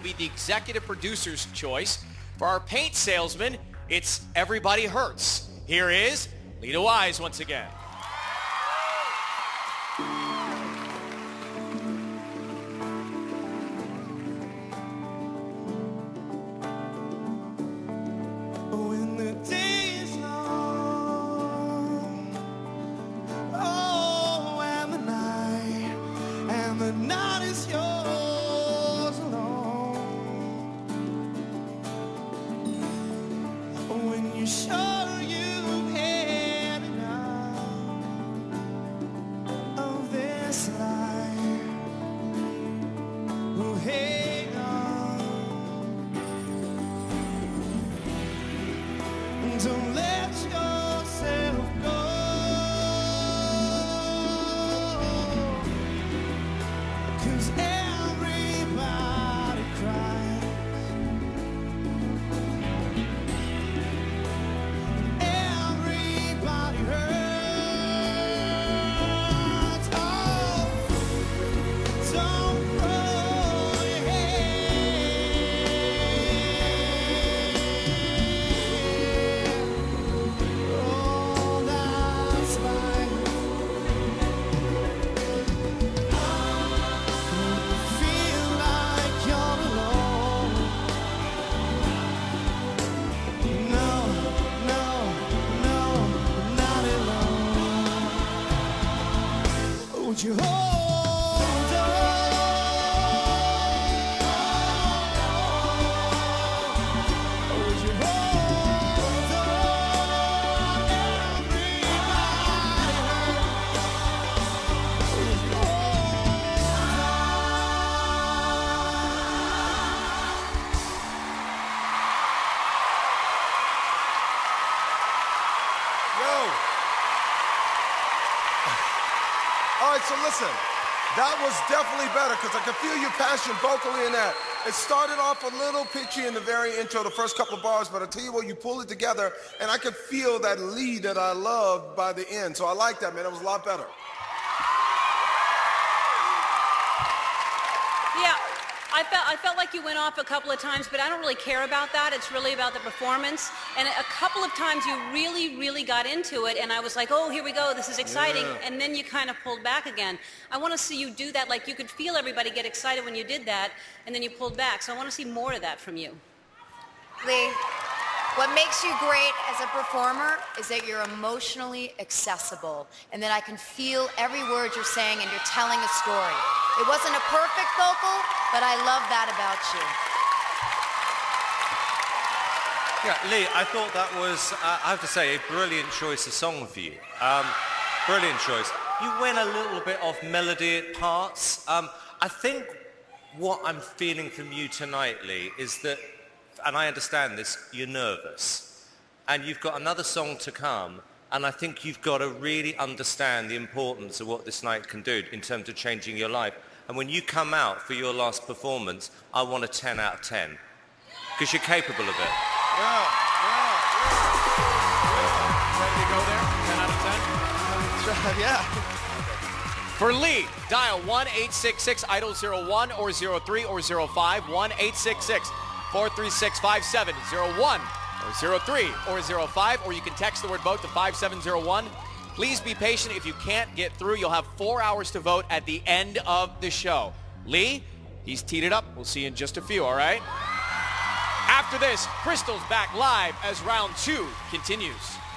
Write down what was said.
will be the executive producer's choice. For our paint salesman, it's Everybody Hurts. Here is Lita Wise once again. When the day is long, oh, and the night is yours alone. When you're sure you've had enough of this life, oh, hang on. Don't let yourself go, 'cause everybody cries, everybody hurts. Oh, don't throw your head. Oh, that's life. Feel like you're alone. No, no, no, not alone. Would you hold on? Would you hold on? Everybody hurts. Would you hold Yo. All right, so listen, that was definitely better because I could feel your passion vocally in that. It started off a little pitchy in the very intro, the first couple of bars, but I tell you what, you pull it together, and I could feel that lead that I loved by the end. So I like that, man. It was a lot better. Yeah, I felt like you went off a couple of times, but I don't really care about that. It's really about the performance. And a couple of times you really, really got into it, and I was like, oh, here we go, this is exciting. Yeah. And then you kind of pulled back again. I want to see you do that. Like, you could feel everybody get excited when you did that, and then you pulled back. So I want to see more of that from you. Lee, what makes you great as a performer is that you're emotionally accessible and that I can feel every word you're saying and you're telling a story. It wasn't a perfect vocal, but I love that about you. Yeah, Lee, I thought that was, I have to say, a brilliant choice of song for you. Brilliant choice. You went a little bit off melody at parts. I think what I'm feeling from you tonight, Lee, is that, and I understand this, you're nervous. And you've got another song to come, and I think you've got to really understand the importance of what this night can do in terms of changing your life. And when you come out for your last performance, I want a 10 out of 10. Because you're capable of it. Yeah. Ready to go there? 10 out of 10? Yeah. For Lee, dial 1-866-IDOL-01 or 03 or 05, 1-866-436-5701 or 03 or 05, or you can text the word vote to 5701. Please be patient. If you can't get through, you'll have 4 hours to vote at the end of the show. Lee, he's teed it up. We'll see you in just a few, all right? After this, Crystal's back live as round 2 continues.